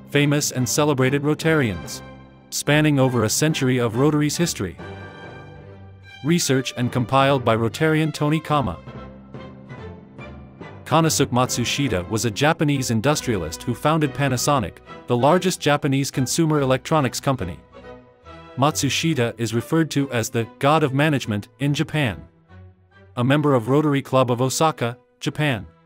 famous and celebrated Rotarians, spanning over a century of Rotary's history. Research and compiled by Rtn Tony Cama. Kōnosuke Matsushita was a Japanese industrialist who founded Panasonic, the largest Japanese consumer electronics company. Matsushita is referred to as the God of Management in Japan. A member of Rotary Club of Osaka, Japan.